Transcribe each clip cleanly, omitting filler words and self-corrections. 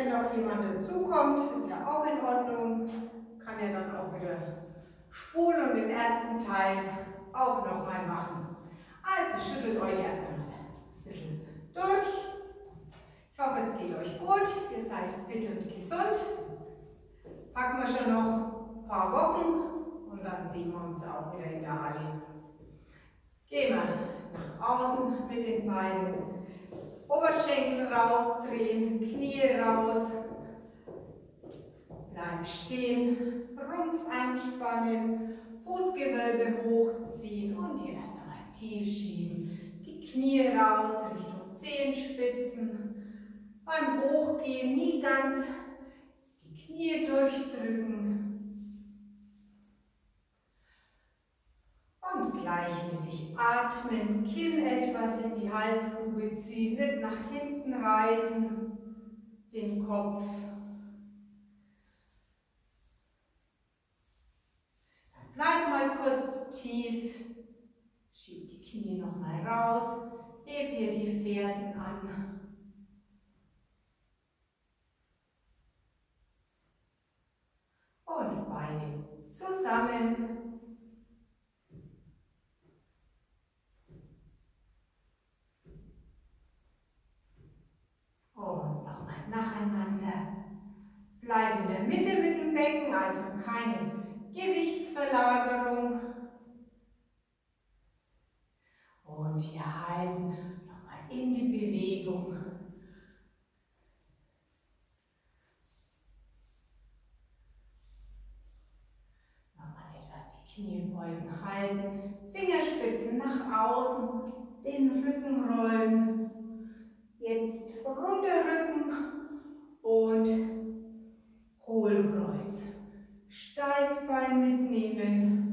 Wenn noch jemand dazukommt, ist ja auch in Ordnung. Kann ja dann auch wieder spulen und den ersten Teil auch nochmal machen. Also schüttelt euch erst einmal ein bisschen durch. Ich hoffe, es geht euch gut. Ihr seid fit und gesund. Packen wir schon noch ein paar Wochen und dann sehen wir uns auch wieder in der Halle. Gehen wir nach außen mit den Beinen. Oberschenkel rausdrehen, Knie raus. Bleib stehen, Rumpf anspannen, Fußgewölbe hochziehen und hier erst einmal tief schieben. Die Knie raus Richtung Zehenspitzen. Beim Hochgehen nie ganz die Knie durchdrücken. Und gleichmäßig atmen, Kinn etwas in die Halsgrube ziehen, nicht nach hinten reißen, den Kopf. Dann bleib mal kurz tief, schieb die Knie nochmal raus, heb hier die Fersen an. Und Beine zusammen. Und nochmal nacheinander. Bleib in der Mitte mit dem Becken, also keine Gewichtsverlagerung. Und hier halten, nochmal in die Bewegung. Nochmal etwas die Kniebeugen halten, Fingerspitzen nach außen, den Rücken rollen. Jetzt runder Rücken und Hohlkreuz. Steißbein mitnehmen.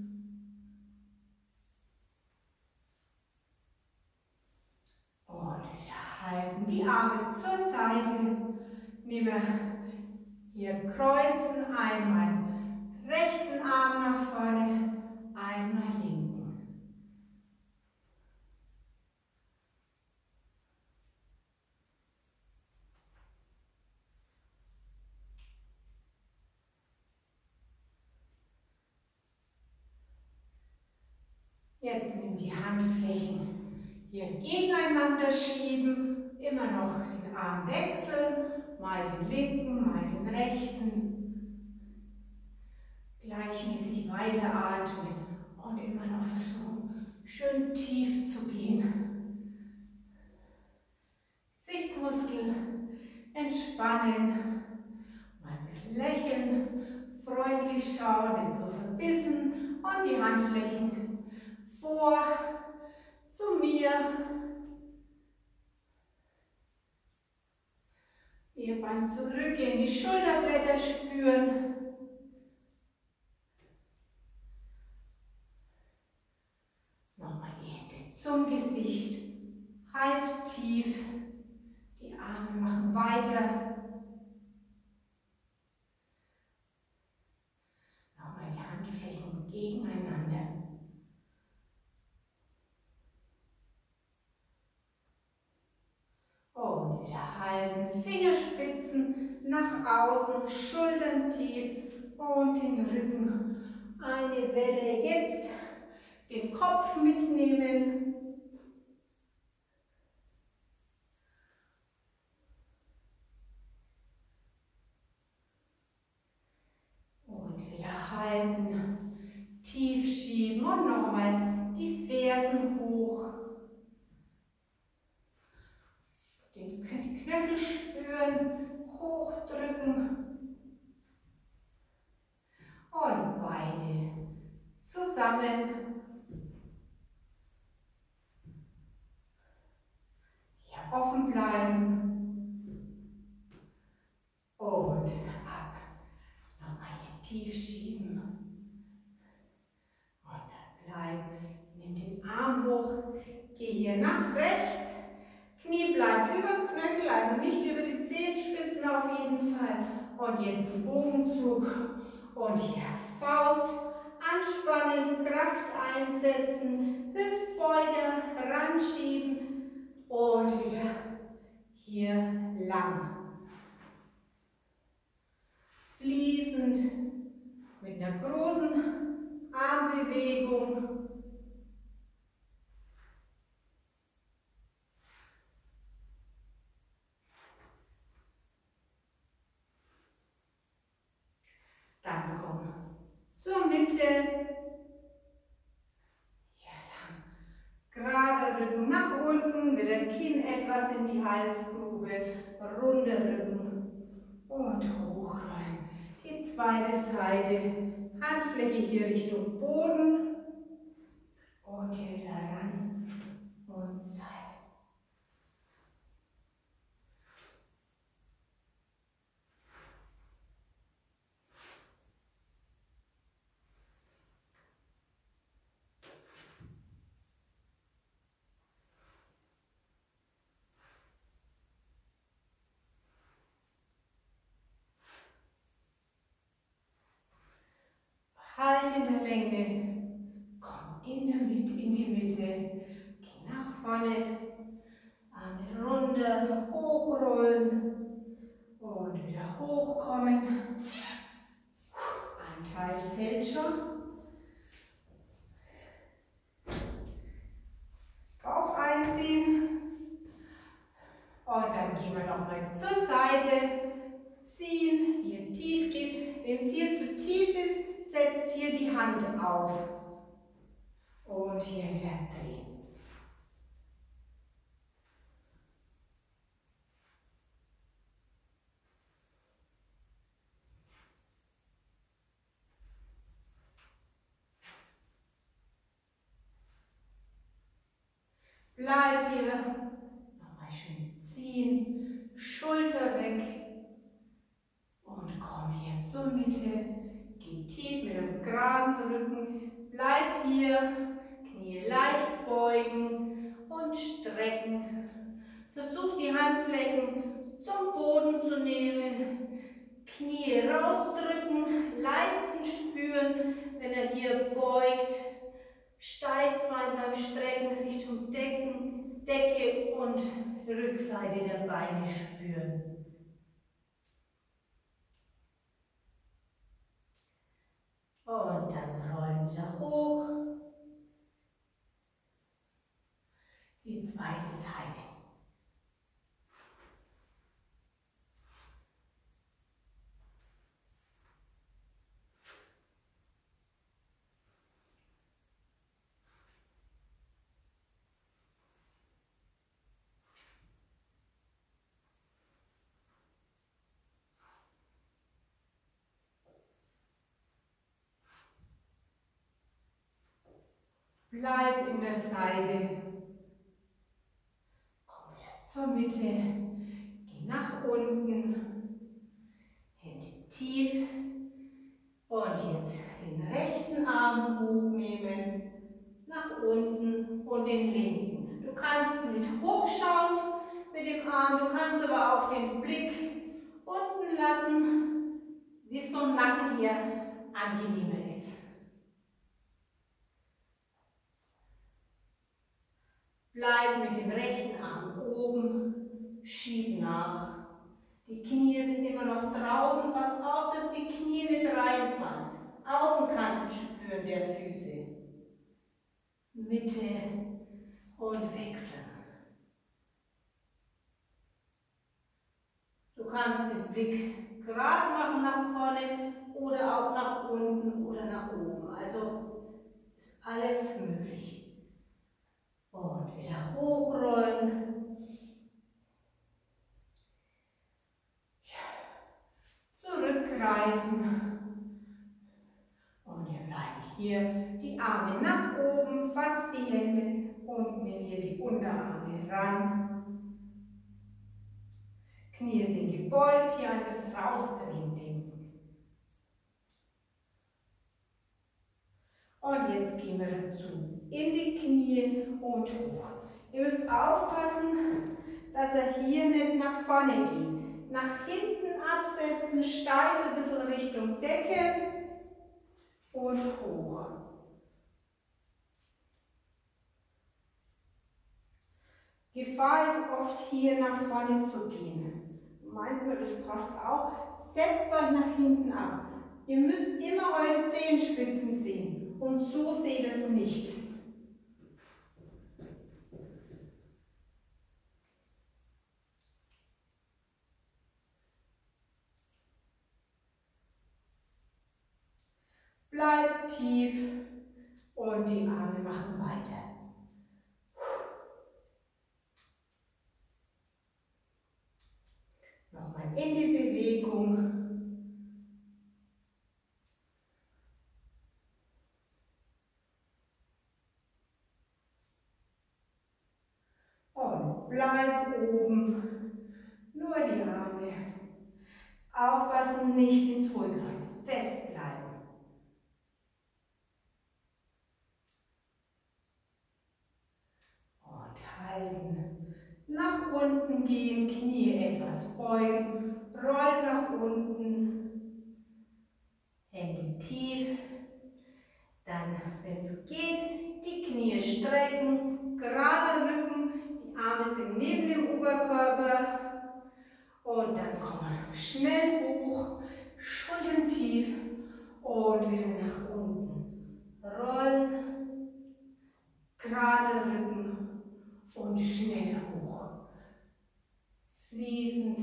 Und wieder halten. Die Arme zur Seite. Nehmen wir hier kreuzen. Einmal rechten Arm nach vorne, einmal linken. Jetzt nimm die Handflächen hier gegeneinander schieben, immer noch den Arm wechseln, mal den linken, mal den rechten. Gleichmäßig weiteratmen und immer noch versuchen, schön tief zu gehen. Gesichtsmuskel entspannen, mal ein bisschen lächeln, freundlich schauen, nicht so verbissen und die Handflächen vor, zu mir. Ihr beim Zurückgehen die Schulterblätter spüren. Nochmal die Hände zum Gesicht. Halt tief. Die Arme machen weiter. Nochmal die Handflächen gegeneinander. Und wieder halten, Fingerspitzen nach außen, Schultern tief und den Rücken. Eine Welle. Jetzt den Kopf mitnehmen. Und wieder halten, tief schieben und nochmal die Fersen hoch. Die Knöchel spüren, hochdrücken und Beine zusammen. Hier offen bleiben und ab. Nochmal hier tief schieben und dann bleiben. Nimm den Arm hoch, geh hier nach rechts. Knie bleibt über dem Knöchel, also nicht über die Zehenspitzen auf jeden Fall. Und jetzt ein Bogenzug. Und hier Faust anspannen, Kraft einsetzen, Hüftbeuger ranschieben und wieder hier lang. Armbewegung. Dann komm zur Mitte. Gerade Rücken nach unten, mit dem Kinn etwas in die Halsgrube, runde Rücken und hochrollen. Die zweite Seite, Handfläche hier Richtung Boden und hier wieder ran und Seite. Halt in der Länge, komm in die Mitte, geh nach vorne, Arme runter, hochrollen und wieder hochkommen. Ein Teil fällt schon. Bauch einziehen und dann gehen wir nochmal zur Seite, ziehen, hier tief gehen. Wenn es hier zu tief ist, setzt hier die Hand auf und hier wieder drehen. Bleib hier, nochmal schön ziehen, Schulter weg und komm hier zur Mitte. Geh tief mit einem geraden Rücken, bleib hier, Knie leicht beugen und strecken. Versuch die Handflächen zum Boden zu nehmen, Knie rausdrücken, Leisten spüren, wenn er hier beugt. Steißbein beim Strecken Richtung Decke und Rückseite der Beine spüren. Und dann rollen wieder hoch. Die zweite Seite. Bleib in der Seite. Komm wieder zur Mitte. Geh nach unten. Hände tief. Und jetzt den rechten Arm hochnehmen. Nach unten und den linken. Du kannst mit hochschauen mit dem Arm. Du kannst aber auch den Blick unten lassen, wie es vom Nacken her angenehmer ist. Bleib mit dem rechten Arm oben, schieb nach. Die Knie sind immer noch draußen. Pass auf, dass die Knie nicht reinfallen. Außenkanten spüren der Füße. Mitte und wechseln. Du kannst den Blick gerade machen nach vorne oder auch nach unten oder nach oben. Also ist alles möglich. Und wieder hochrollen. Zurückkreisen. Und wir bleiben hier. Die Arme nach oben, fass die Hände und nimm hier die Unterarme ran. Knie sind gebeugt, hier an das Rausdrehen denken. Und jetzt gehen wir dazu in die Knie und hoch. Ihr müsst aufpassen, dass er hier nicht nach vorne geht. Nach hinten absetzen, Steiß ein bisschen Richtung Decke und hoch. Gefahr ist oft hier nach vorne zu gehen. Meint mir, das passt auch. Setzt euch nach hinten ab. Ihr müsst immer eure Zehenspitzen sehen Und so seht es nicht. Bleibt tief und die Arme machen weiter. Nochmal in die Bewegung. Und bleib oben. Nur die Arme. Aufpassen, nicht ins Hohlkreuz. Festbleiben. Und halten. Nach unten gehen, Knie etwas beugen. Roll nach unten. Hände tief. Dann, wenn es geht, die Knie strecken. Gerade Rücken. Die Arme sind neben dem Oberkörper. Und dann kommen wir schnell hoch, Schultern tief und wieder nach unten. Rollen, gerade Rücken und schnell hoch. Fließend.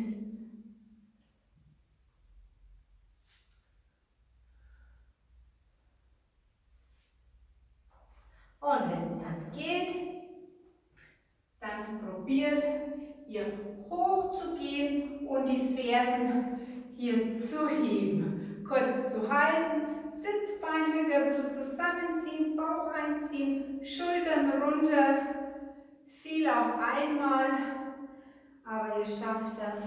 Und wenn es dann geht, dann probiert hier hoch zu gehen und die Fersen hier zu heben. Kurz zu halten, Sitzbeinhöcker ein bisschen zusammenziehen, Bauch einziehen, Schultern runter, viel auf einmal, aber ihr schafft das.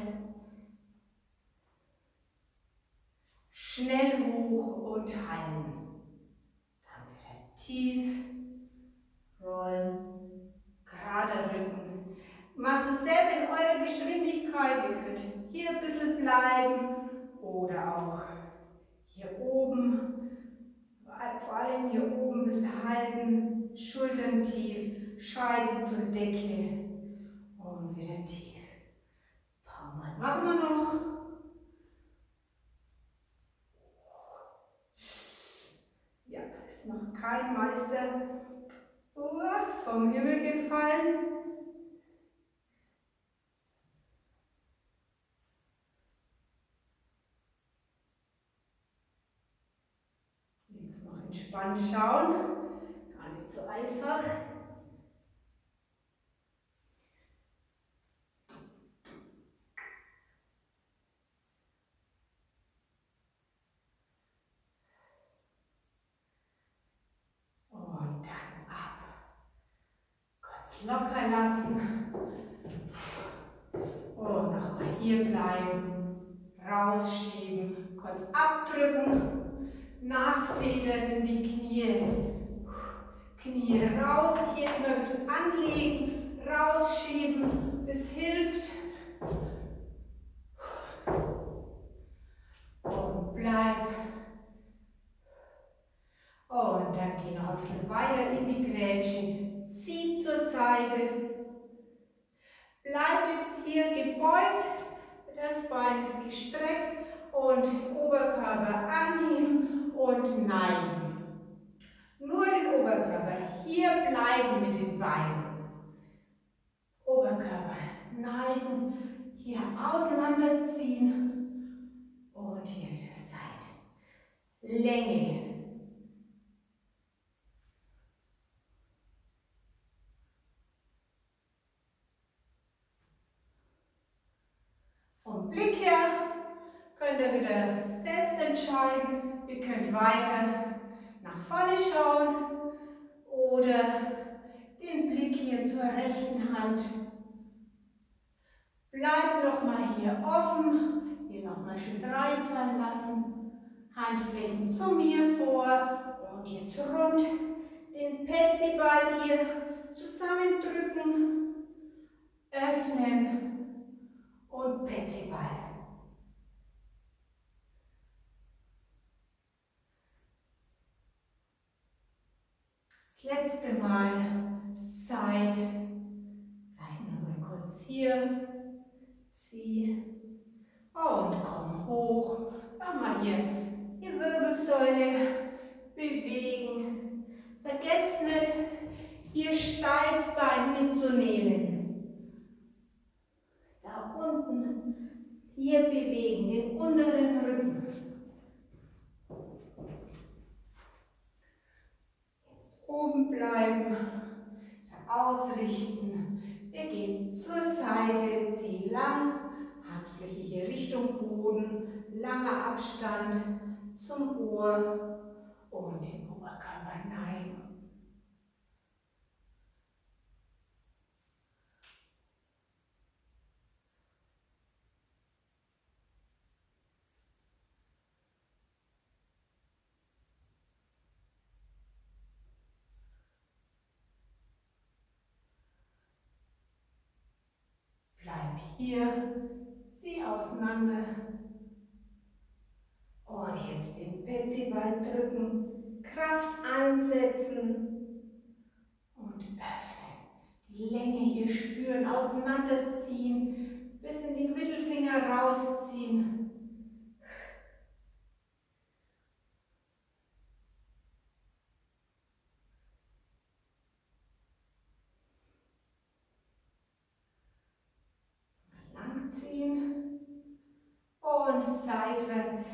Schnell hoch und halten. Dann wieder tief rollen, gerade Rücken. Macht es selber in eurer Geschwindigkeit. Ihr könnt hier ein bisschen bleiben oder auch hier oben. Vor allem hier oben ein bisschen halten, Schultern tief, Scheitel zur Decke und wieder tief. Ein paar Mal machen wir noch. Ja, ist noch kein Meister vom Himmel gefallen. Jetzt noch entspannt schauen. Gar nicht so einfach. Locker lassen. Und nochmal hier bleiben. Rausschieben. Kurz abdrücken. Nachfedern in die Knie. Knie raus. Hier immer ein bisschen anlegen. Rausschieben. Es hilft. Und bleib. Und dann geh noch ein bisschen weiter in die Grätsche. Zieh zur Seite. Bleib jetzt hier gebeugt. Das Bein ist gestreckt und Oberkörper anheben und neigen. Nur den Oberkörper. Hier bleiben mit den Beinen. Oberkörper neigen. Hier auseinanderziehen. Und hier wieder Seite. Länge. Vom Blick her könnt ihr wieder selbst entscheiden. Ihr könnt weiter nach vorne schauen oder den Blick hier zur rechten Hand. Bleibt nochmal hier offen, hier nochmal schön reinfallen lassen. Handflächen zu mir vor und jetzt rund. Den Petsyball hier zusammendrücken, öffnen. Und Petsyball. Das letzte Mal Side. Bleiben wir mal kurz hier. Zieh. Und komm hoch. Nochmal hier die Wirbelsäule bewegen. Vergesst nicht, Ihr Steißbein mitzunehmen. Da unten hier bewegen, den unteren Rücken. Jetzt oben bleiben, ausrichten. Wir gehen zur Seite, ziehen lang, handflächige Richtung Boden, langer Abstand zum Ohr und den Oberkörper neigen. Bleib hier, zieh auseinander. Und jetzt den Petsyball drücken, Kraft einsetzen und öffnen. Die Länge hier spüren, auseinanderziehen, bis in die Mittelfinger rausziehen. Langziehen und seitwärts.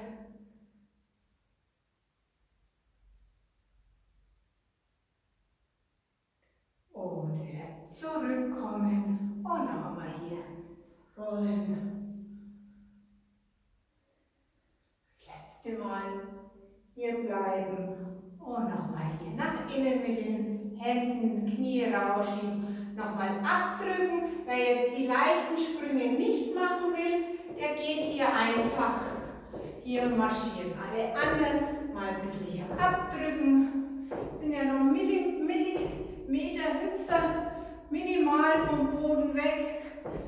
Und wieder zurückkommen und noch einmal hier rollen. Das letzte Mal hier bleiben und nochmal hier nach innen mit den Händen, Knie rausschieben. Nochmal abdrücken. Wer jetzt die leichten Sprünge nicht machen will, der geht hier einfach hier marschieren. Alle anderen mal ein bisschen hier abdrücken. Das sind ja nur Millimeter Hüpfer, minimal vom Boden weg.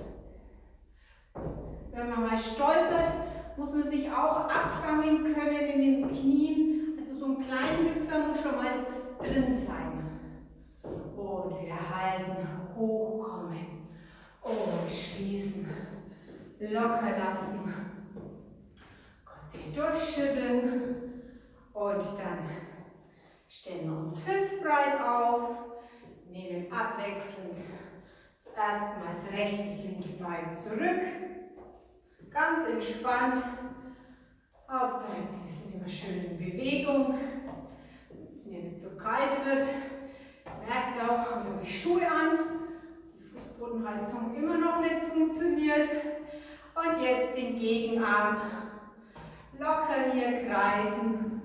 Wenn man mal stolpert, muss man sich auch abfangen können in den Knien. Also so ein kleiner Hüpfer muss schon mal drin sein. Und wieder halten, hochkommen und schließen. Locker lassen. Kurz hier durchschütteln. Und dann stellen wir uns hüftbreit auf. Nehmen abwechselnd zuerst mal das rechte, das linke Bein zurück. Ganz entspannt. Hauptsache, wir sind immer schön in Bewegung, damit es mir nicht so kalt wird. Merkt auch, heute habe ich Schuhe an. Die Fußbodenheizung immer noch nicht funktioniert. Und jetzt den Gegenarm locker hier kreisen.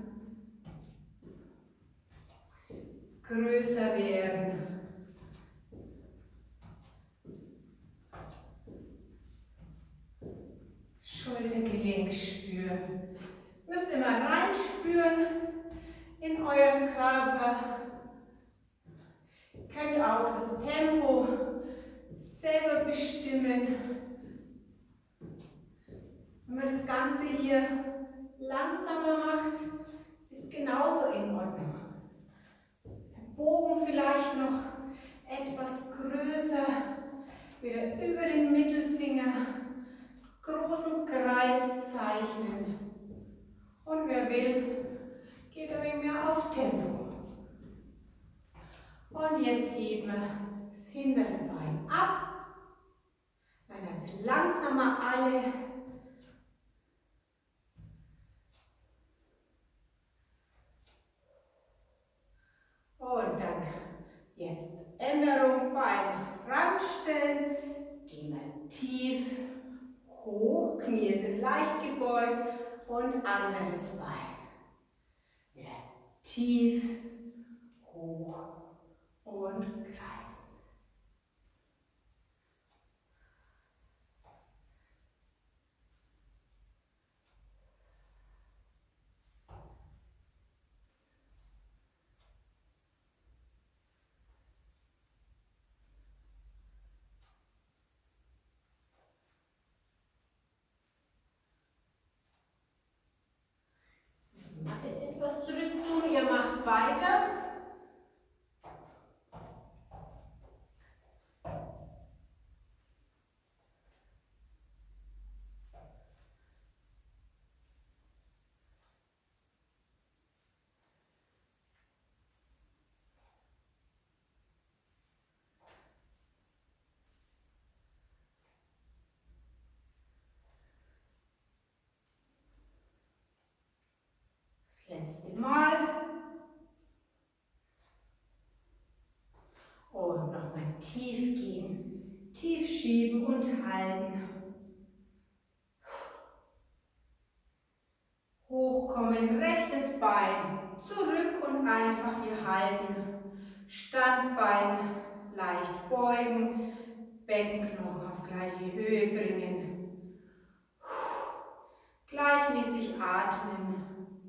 Größer werden. Schultergelenk spüren. Müsst immer reinspüren in euren Körper. Ihr könnt auch das Tempo selber bestimmen. Wenn man das Ganze hier langsamer macht, ist genauso in Ordnung. Der Bogen vielleicht noch etwas größer, wieder über den Mittelfinger, großen Kreis zeichnen. Und wer will, geht ein wenig mehr auf Tempo. Und jetzt heben wir das hintere Bein ab. Dann ein bisschen langsamer alle. Und dann jetzt Änderung, Bein ranstellen. Gehen wir tief hoch, Knie sind leicht gebeugt und anderes Bein. Wieder tief hoch und kreisen. Matte etwas zurück tun, ihr macht weiter. letzte Mal. Und nochmal tief gehen, tief schieben und halten. Hochkommen, rechtes Bein zurück und einfach hier halten. Standbein leicht beugen, Beckenknochen auf gleiche Höhe bringen. Gleichmäßig atmen.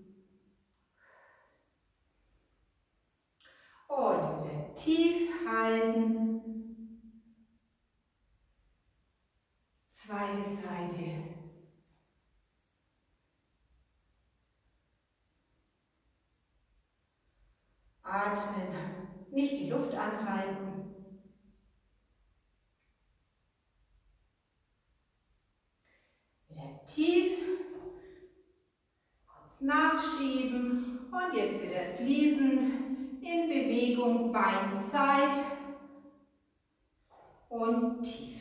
Und wieder tief halten. Zweite Seite. Atmen, nicht die Luft anhalten. Wieder tief, kurz nachschieben und jetzt wieder fließend in Bewegung, Beinzeit und tief.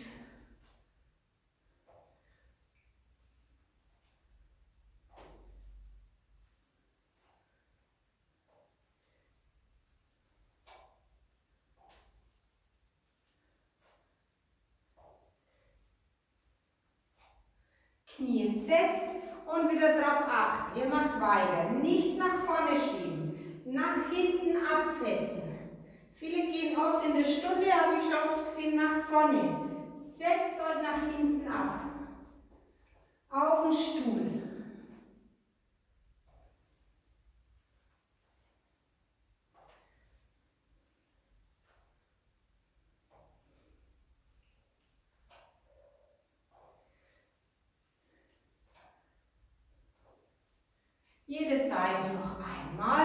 Knie fest und wieder darauf achten. Ihr macht weiter. Nicht nach vorne schieben, nach hinten absetzen. Viele gehen oft in der Stunde, habe ich schon oft gesehen, nach vorne. Setzt euch nach hinten ab. Auf den Stuhl. Jede Seite noch einmal.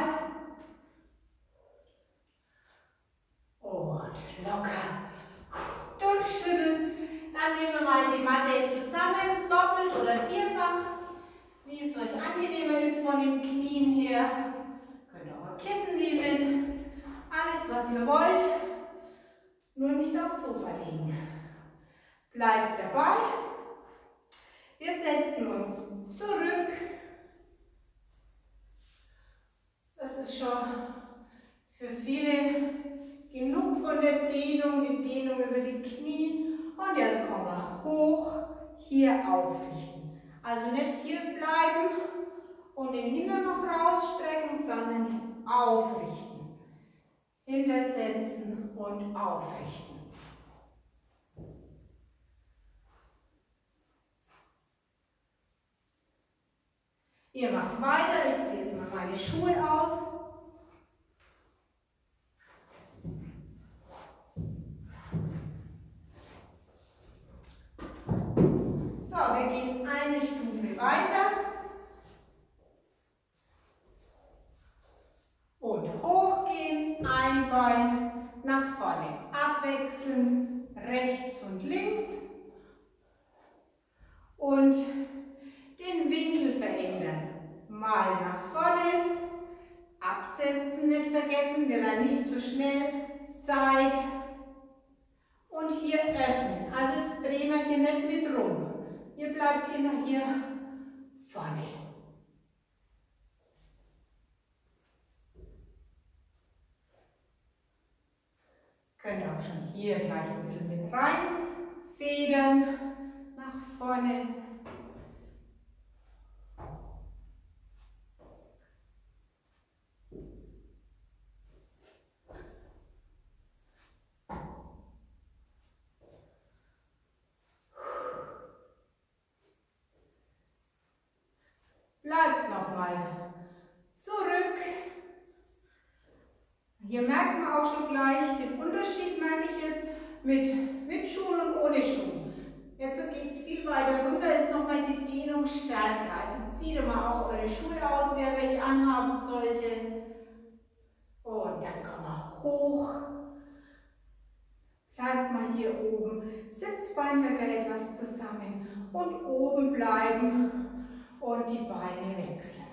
Und locker durchschütteln. Dann nehmen wir mal die Matte zusammen, doppelt oder vierfach, wie es euch angenehmer ist von den Knien her. Könnt ihr auch ein Kissen nehmen, alles was ihr wollt, nur nicht aufs Sofa legen. Bleibt dabei. Wir setzen uns zurück. Das ist schon für viele genug von der Dehnung, die Dehnung über die Knie. Und jetzt kommen wir hoch, hier aufrichten. Also nicht hier bleiben und den Hintern noch rausstrecken, sondern aufrichten. Hintersetzen und aufrichten. Ihr macht weiter, ich ziehe jetzt mal meine Schuhe aus. So, wir gehen eine Stufe weiter. Und hochgehen, ein Bein nach vorne, abwechselnd rechts und links. Und den Winkel verändern. Mal nach vorne, absetzen, nicht vergessen, wir werden nicht zu schnell, Seite und hier öffnen. Also jetzt drehen wir hier nicht mit rum. Ihr bleibt immer hier vorne. Könnt auch schon hier gleich ein bisschen mit rein federn, nach vorne. Bleibt nochmal zurück. Hier merkt man auch schon gleich den Unterschied, merke ich jetzt, mit Schuhen und ohne Schuhen. Jetzt geht es viel weiter runter, ist nochmal die Dehnung stärker. Also zieht mal auch eure Schuhe aus, wer welche anhaben sollte. Und dann kommen wir hoch. Bleibt mal hier oben. Sitzbeinhöcker etwas zusammen. Und oben bleiben und die Beine wechseln.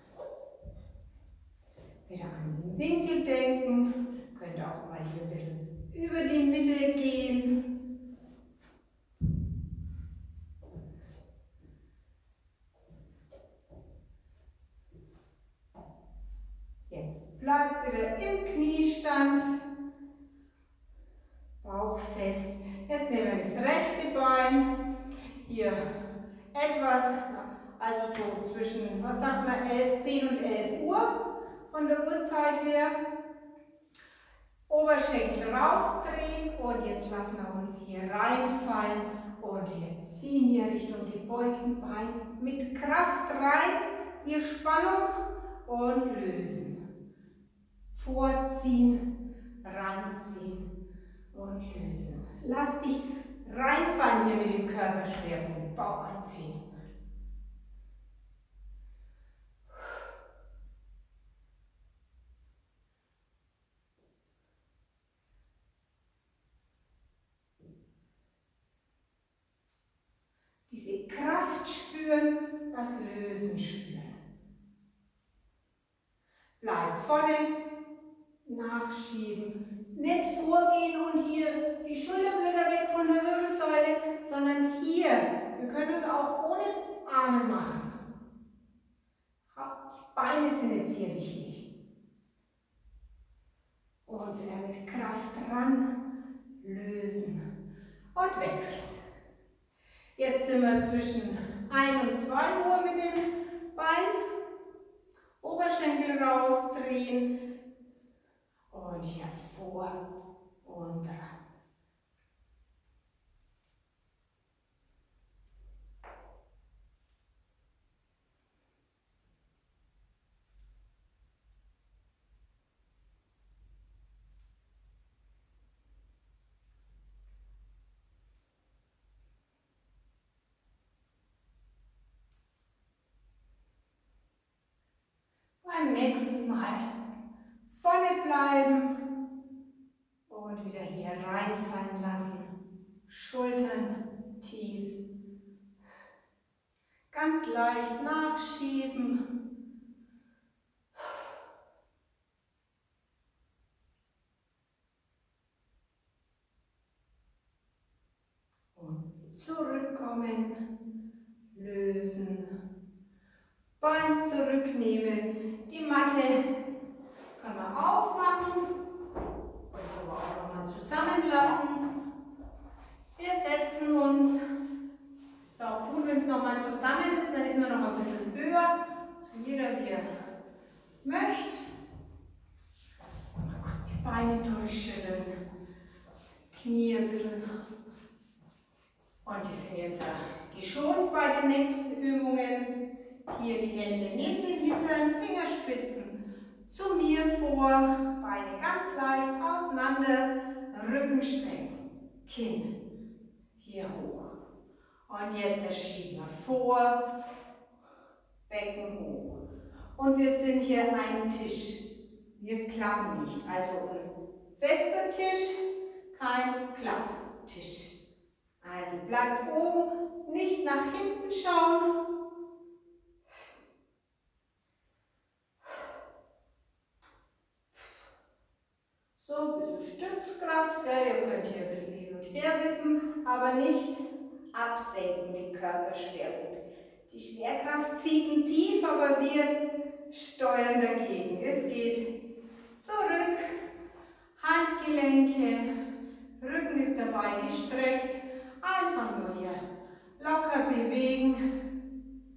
Wieder an den Winkel denken. Könnt auch mal hier ein bisschen über die Mitte gehen. im Kniestand. Bauch fest. Jetzt nehmen wir das rechte Bein. Hier etwas, also so zwischen, was sagt man, 10 und 11 Uhr von der Uhrzeit her. Oberschenkel rausdrehen und jetzt lassen wir uns hier reinfallen und wir ziehen hier Richtung gebeugten Bein mit Kraft rein, hier Spannung und lösen. Vorziehen, ranziehen und lösen. Lass dich reinfallen hier mit dem Körperschwerpunkt, Bauch einziehen. Diese Kraft spüren, das Lösen spüren. Bleib vorne, nachschieben. Nicht vorgehen und hier die Schulterblätter weg von der Wirbelsäule, sondern hier. Wir können das auch ohne Arme machen. Die Beine sind jetzt hier wichtig. Und wieder mit Kraft ran, lösen und wechseln. Jetzt sind wir zwischen 1 und 2 Uhr mit dem Bein. Oberschenkel rausdrehen und hier vor und ran. Beim nächsten Mal vorne bleiben und wieder hier reinfallen lassen. Schultern tief. Ganz leicht nachschieben. Und zurückkommen, lösen. Bein zurücknehmen, die Matte können wir aufmachen und so auch nochmal zusammenlassen. Wir setzen uns, ist auch gut, wenn es nochmal zusammen ist, dann ist man noch ein bisschen höher, so jeder wie er möchte. Mal kurz die Beine durchschütteln, Knie ein bisschen. Und die sind jetzt geschont bei den nächsten Übungen. Hier die Hände neben den Hintern, Fingerspitzen zu mir vor, Beine ganz leicht auseinander, Rücken strecken, Kinn hier hoch. Und jetzt schieben wir vor, Becken hoch. Und wir sind hier ein Tisch. Wir klappen nicht. Also ein fester Tisch, kein Klapptisch. Also bleibt oben, nicht nach hinten schauen. So, ein bisschen Stützkraft, ja, ihr könnt hier ein bisschen hin und her wippen, aber nicht absenken den Körperschwerpunkt. Die Schwerkraft zieht ihn tief, aber wir steuern dagegen. Es geht zurück, Handgelenke, Rücken ist dabei gestreckt, einfach nur hier locker bewegen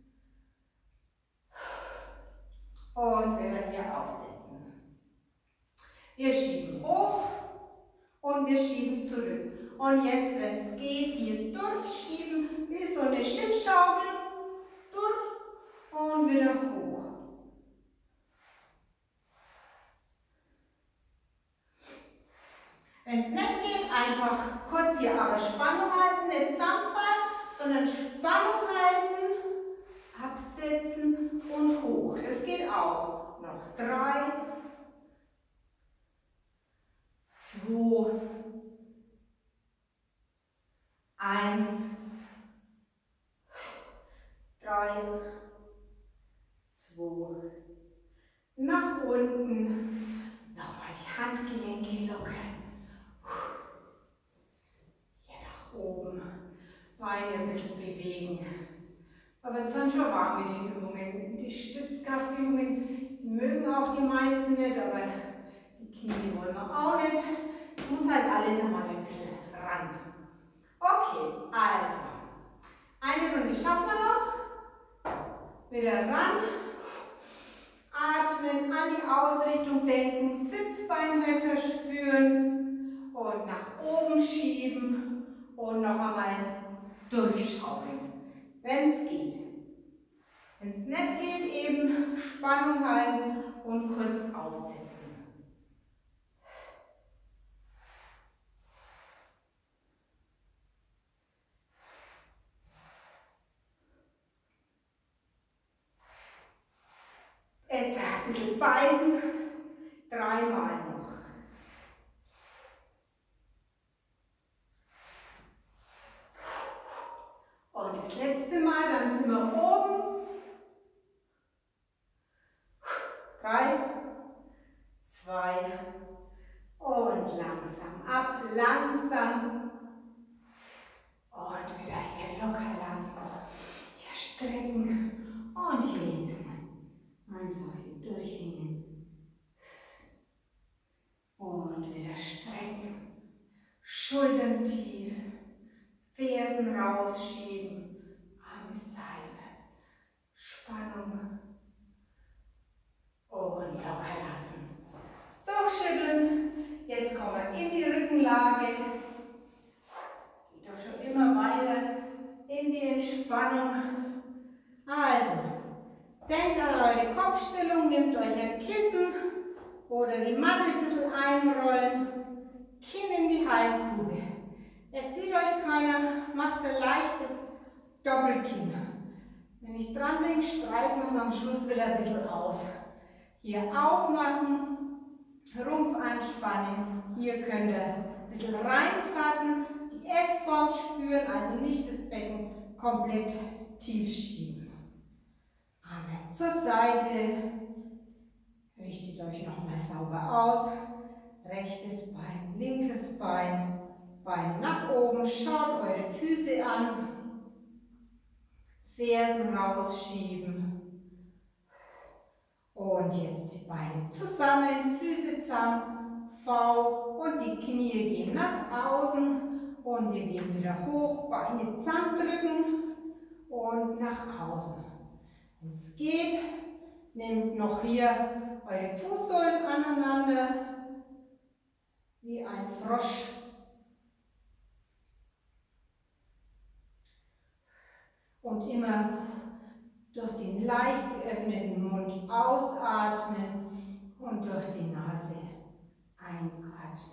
und wieder hier aufsetzen. Wir schieben hoch und wir schieben zurück. Und jetzt, wenn es geht, hier durchschieben, wie so eine Schiffsschaukel, durch und wieder hoch. Wenn es nicht geht, einfach kurz hier aber Spannung halten, nicht zusammenfallen, sondern Spannung halten, absetzen und hoch. Das geht auch. Noch 3, 2, 1, 3, 2, nach unten, nochmal die Handgelenke lockern, hier nach oben, Beine ein bisschen bewegen. Aber es ist schon warm mit den Übungen. Die Stützkraftübungen mögen auch die meisten nicht, aber die Knie wollen wir auch nicht. Muss halt alles einmal ein bisschen ran. Okay, also. Eine Runde schaffen wir noch. Wieder ran. Atmen, an die Ausrichtung denken, Sitzbeinhöcker spüren und nach oben schieben und noch einmal durchschaukeln, wenn es geht. Wenn es nicht geht, eben Spannung halten und kurz aufsetzen. Jetzt ein bisschen beißen, 3-mal noch. Und das letzte Mal, dann sind wir oben. 3, 2 und langsam ab, langsam. Und wieder hier locker lassen, hier strecken und hier jetzt mal einfach hier durchhängen. Und wieder strecken, Schultern tief, Fersen rausschieben, Arme seitwärts, Spannung und locker lassen. Das durchschütteln, jetzt kommen wir in die Rückenlage. Geht doch schon immer weiter in die Entspannung. Also, denkt an eure Kopfstellung, nehmt euch ein Kissen oder die Matte ein bisschen einrollen, Kinn in die Halsgrube. Es sieht euch keiner, macht ein leichtes Doppelkinn. Wenn ich dran denke, streifen wir es am Schluss wieder ein bisschen aus. Hier aufmachen, Rumpf anspannen, hier könnt ihr ein bisschen reinfassen, die S-Form spüren, also nicht das Becken komplett tief schieben. Arme zur Seite, richtet euch nochmal sauber aus, rechtes Bein, linkes Bein, Beine nach oben, schaut eure Füße an, Fersen rausschieben und jetzt die Beine zusammen, Füße zusammen, V und die Knie gehen nach außen und wir gehen wieder hoch, Beine zusammendrücken und nach außen. Wenn es geht, nehmt noch hier eure Fußsohlen aneinander wie ein Frosch. Und immer durch den leicht geöffneten Mund ausatmen und durch die Nase einatmen.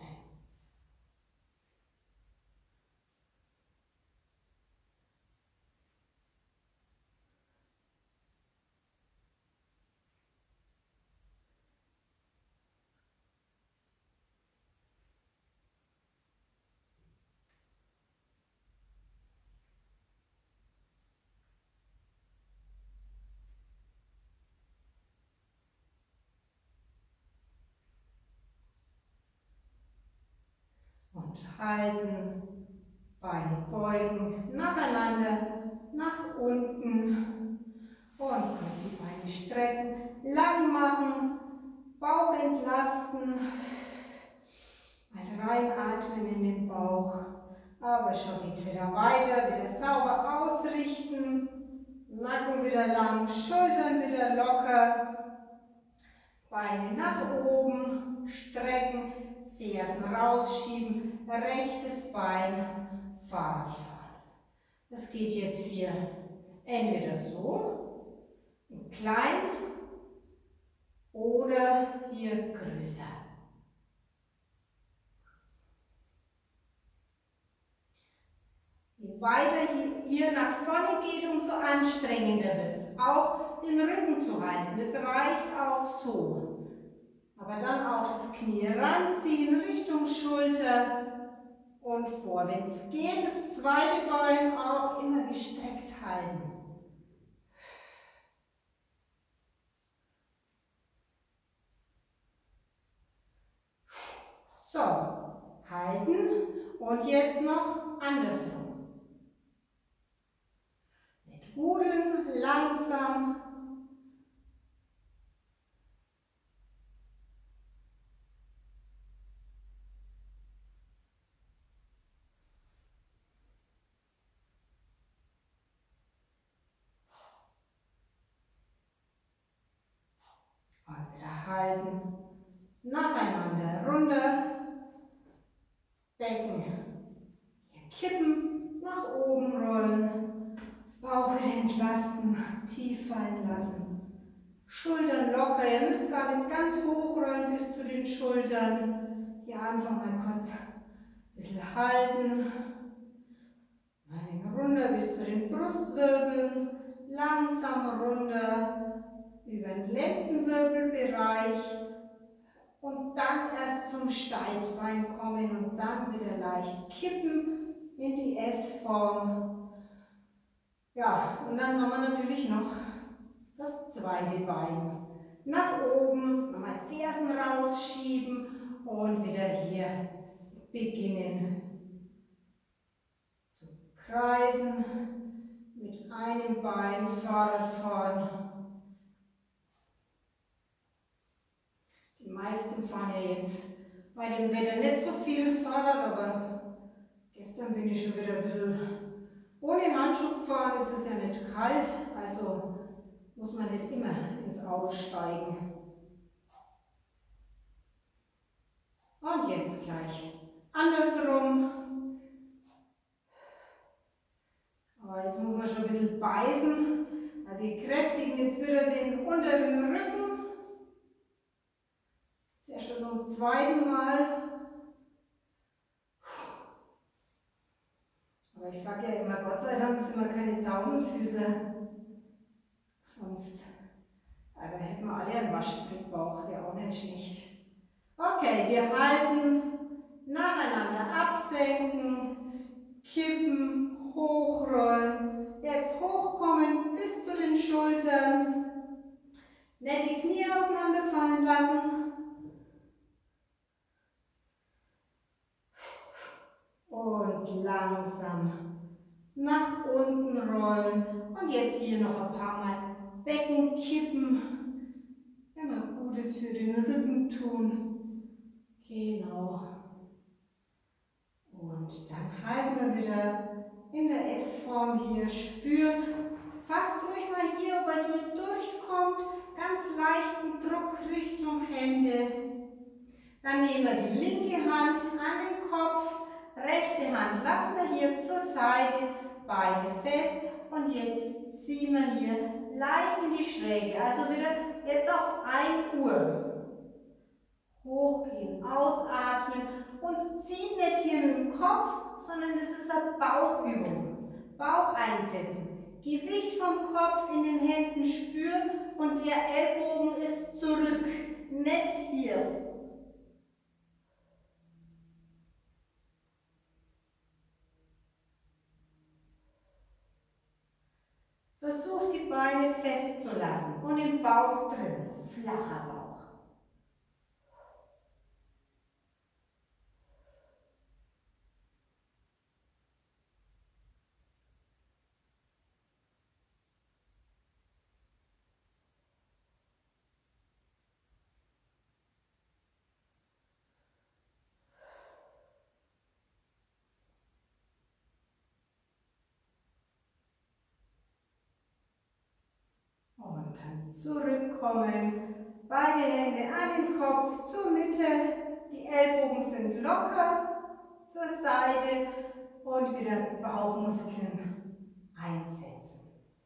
Und halten, Beine beugen, nacheinander, nach unten und kurz die Beine strecken, lang machen, Bauch entlasten, mal reinatmen in den Bauch, aber schon geht's wieder weiter, wieder sauber ausrichten, Nacken wieder lang, Schultern wieder locker, Beine nach oben, strecken, Fersen rausschieben, rechtes Bein, Fahrrad fahren. Das geht jetzt hier entweder so, klein oder hier größer. Je weiter hier nach vorne geht, umso anstrengender wird es. Auch den Rücken zu halten, das reicht auch so. Aber dann auch das Knie ranziehen, Richtung Schulter und vor. Wenn es geht, das zweite Bein auch immer gestreckt halten. So, halten und jetzt noch andersrum. Mit Rudeln, langsam. halten. Nacheinander runter. Becken hier kippen, nach oben rollen. Bauch wieder entlasten, tief fallen lassen. Schultern locker, ihr müsst gar nicht ganz hochrollen bis zu den Schultern. Hier einfach mal kurz ein bisschen halten. Ein wenig runter bis zu den Brustwirbeln. Langsam runter über den Lendenwirbelbereich. Und dann erst zum Steißbein kommen und dann wieder leicht kippen in die S-Form. Ja, und dann haben wir natürlich noch das zweite Bein. Nach oben, nochmal Fersen rausschieben und wieder hier beginnen zu kreisen. Mit einem Bein Fahrrad fahren. Die meisten fahren ja jetzt bei dem Wetter nicht so viel Fahrrad, aber gestern bin ich schon wieder ein bisschen ohne Handschuh gefahren. Es ist ja nicht kalt, also muss man nicht immer ins Auto steigen. Und jetzt gleich andersrum. Aber jetzt muss man schon ein bisschen beißen, weil wir kräftigen jetzt wieder den unteren Rücken. Das ist ja schon zum zweiten Mal. Aber ich sage ja immer, Gott sei Dank sind wir keine Tausendfüßler. Sonst hätten wir alle einen Waschbrettbauch, wäre auch nicht schlecht. Okay, wir halten, nacheinander absenken, kippen, hochrollen. Jetzt hochkommen bis zu den Schultern. Nicht die Knie auseinanderfallen lassen. Und langsam nach unten rollen. Und jetzt hier noch ein paar Mal Becken kippen. Immer Gutes für den Rücken tun. Genau. Und dann halten wir wieder in der S-Form hier. Spüren. Fasst ruhig mal hier, ob er hier durchkommt. Ganz leichten Druck Richtung Hände. Dann nehmen wir die linke Hand an den Kopf. Rechte Hand lassen wir hier zur Seite, Beine fest und jetzt ziehen wir hier leicht in die Schräge, also wieder jetzt auf 1 Uhr. Hochgehen, ausatmen und ziehen nicht hier mit dem Kopf, sondern es ist eine Bauchübung. Bauch einsetzen, Gewicht vom Kopf in den Händen spüren und der Ellbogen ist zurück, nicht hier. Versucht die Beine festzulassen und im Bauch drin, flacher Bauch. Und dann zurückkommen, beide Hände an den Kopf, zur Mitte, die Ellbogen sind locker, zur Seite und wieder Bauchmuskeln einsetzen.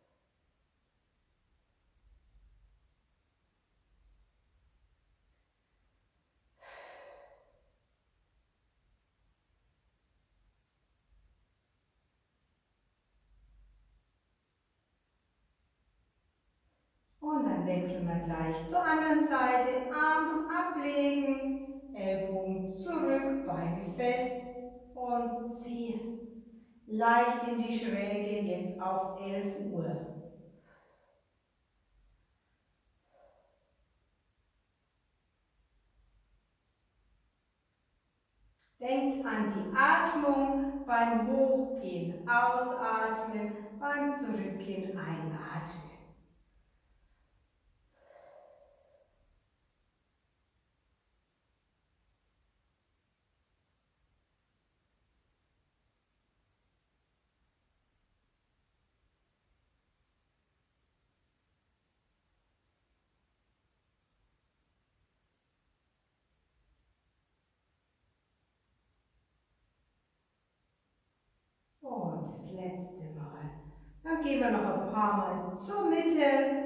Und dann wechseln wir gleich zur anderen Seite. Arm ablegen, Ellbogen zurück, Beine fest und ziehen. Leicht in die Schräge, jetzt auf 11 Uhr. Denkt an die Atmung beim Hochgehen, ausatmen, beim Zurückgehen, einatmen. Und das letzte Mal. Dann gehen wir noch ein paar Mal zur Mitte.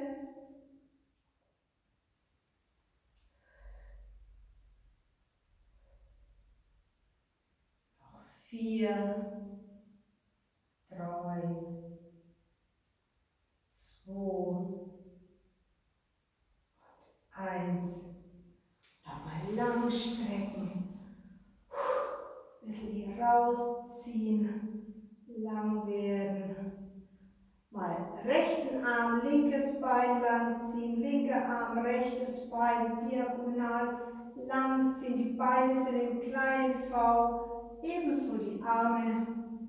Noch 4, 3, 2, 1. Nochmal lang strecken. Ein bisschen hier rausziehen. Lang werden. Mal rechten Arm, linkes Bein lang ziehen. Linker Arm, rechtes Bein diagonal lang ziehen. Die Beine sind im kleinen V. Ebenso die Arme.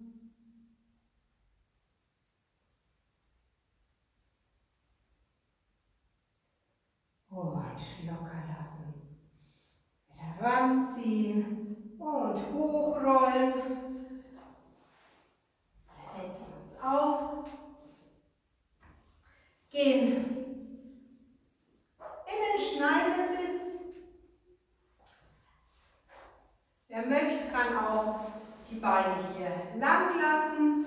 Und locker lassen. Wieder ranziehen und hochrollen. Setzen uns auf. Gehen in den Schneidersitz. Wer möchte, kann auch die Beine hier lang lassen.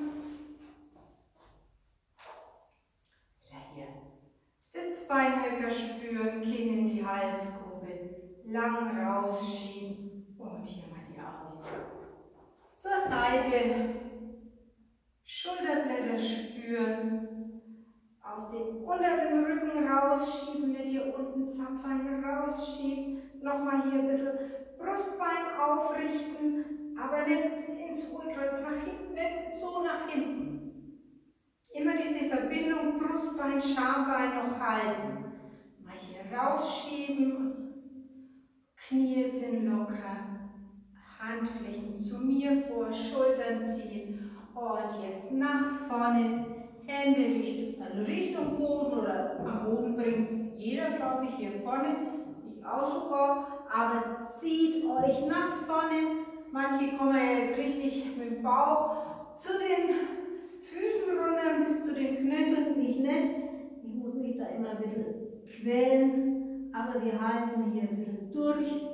Wieder hier Sitzbeinhöcker spüren, Kinn in die Halsgrube, lang rausschieben und hier mal die Arme zur Seite. Schulterblätter spüren, aus dem unteren Rücken rausschieben, mit hier unten Zapfbein rausschieben. Nochmal hier ein bisschen Brustbein aufrichten, aber nicht ins Hohlkreuz nach hinten, nicht so nach hinten. Immer diese Verbindung Brustbein, Schambein noch halten. Mal hier rausschieben, Knie sind locker, Handflächen zu mir vor, Schultern tief. Und jetzt nach vorne, Hände Richtung Boden oder am Boden bringt es jeder, glaube ich, hier vorne. Ich auch sogar, aber zieht euch nach vorne. Manche kommen ja jetzt richtig mit dem Bauch zu den Füßen runter bis zu den Knöcheln. Ich nicht. Ich muss mich da immer ein bisschen quälen, aber wir halten hier ein bisschen durch.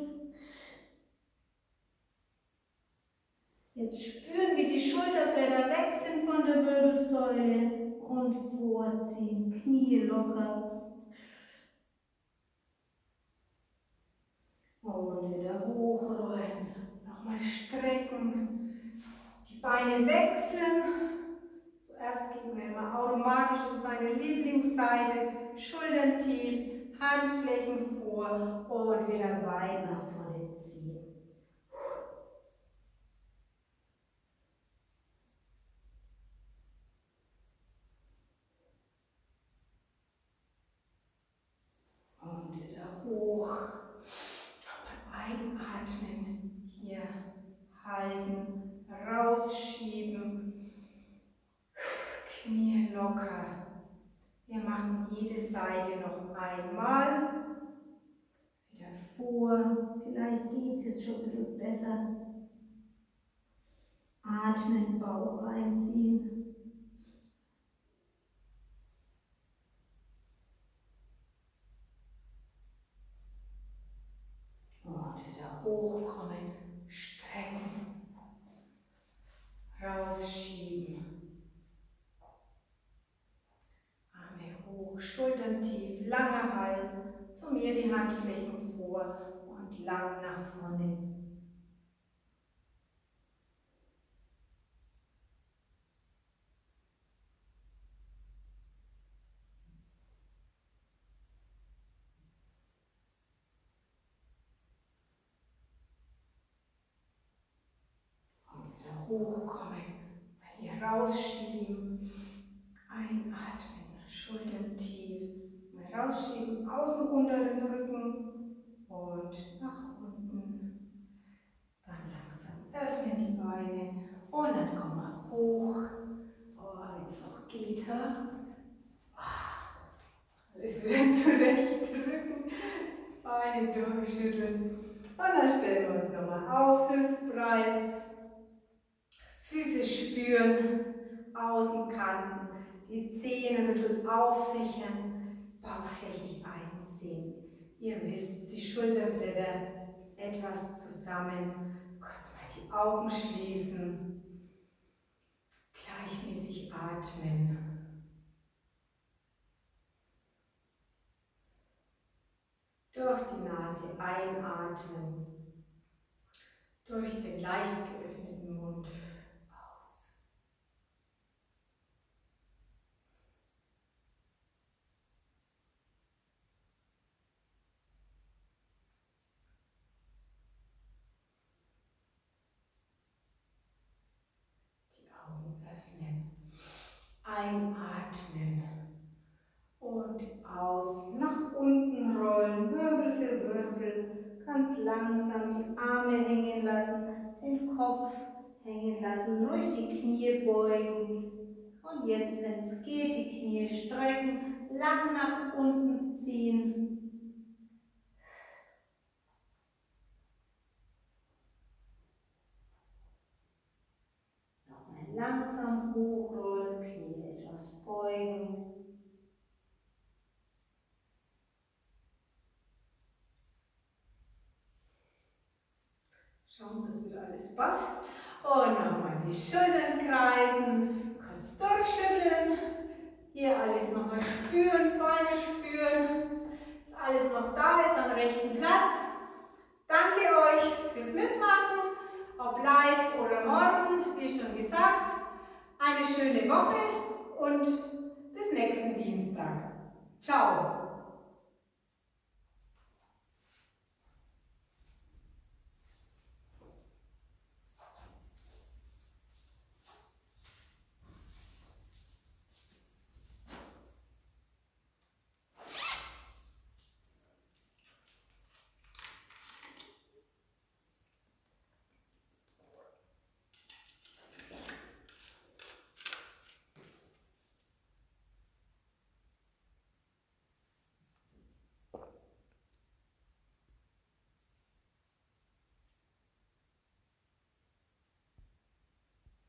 Jetzt spüren, wie die Schulterblätter weg sind von der Wirbelsäule und vorziehen, Knie locker. Und wieder hochrollen, nochmal strecken, die Beine wechseln. Zuerst geht man immer automatisch in seine Lieblingsseite, Schultern tief, Handflächen vor und wieder weit nach vorne ziehen. Hoch, einatmen, hier halten, rausschieben, Knie locker. Wir machen jede Seite noch einmal, wieder vor, vielleicht geht es jetzt schon ein bisschen besser. Atmen, Bauch einziehen. Hochkommen, strecken, rausschieben, Arme hoch, Schultern tief, langer Hals, zu mir die Handflächen vor und lang nach vorne. Hochkommen, hier rausschieben, einatmen, Schultern tief, mal rausschieben, aus dem unteren Rücken und nach unten. Dann langsam öffnen die Beine und dann kommen wir hoch. Oh, wenn es noch geht, ha? Ist wieder zurechtdrücken, Beine durchschütteln und dann stellen wir uns nochmal auf, hüftbreit. Füße spüren, Außenkanten, die Zähne ein bisschen auffächern, bauchflächig einziehen. Ihr wisst, die Schulterblätter etwas zusammen, kurz mal die Augen schließen, Gleichmäßig atmen. Durch die Nase einatmen. Durch den leicht geöffneten Mund aus. Die Augen öffnen. Einatmen. Und aus. Nach unten rollen, Wirbel für Wirbel. Ganz langsam die Arme hängen lassen, den Kopf hängen lassen, ruhig die Knie beugen. Und jetzt, wenn es geht, die Knie strecken, lang nach unten ziehen. Nochmal langsam hochrollen, Knie etwas beugen. Schauen, dass wieder alles passt. Und nochmal die Schultern kreisen, kurz durchschütteln. Hier alles nochmal spüren, Beine spüren, dass alles noch da ist am rechten Platz. Danke euch fürs Mitmachen, ob live oder morgen, wie schon gesagt. Eine schöne Woche und bis nächsten Dienstag. Ciao!